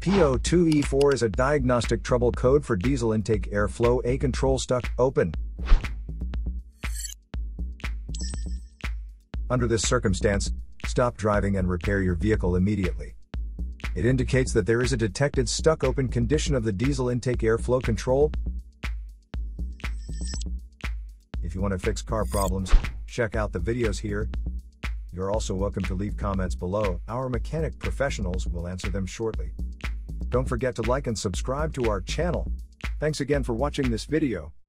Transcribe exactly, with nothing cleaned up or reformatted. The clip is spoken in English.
P zero two E four is a diagnostic trouble code for diesel intake airflow A control stuck open. Under this circumstance, stop driving and repair your vehicle immediately. It indicates that there is a detected stuck open condition of the diesel intake airflow control. If you want to fix car problems, check out the videos here. You're also welcome to leave comments below. Our mechanic professionals will answer them shortly. Don't forget to like and subscribe to our channel. Thanks again for watching this video.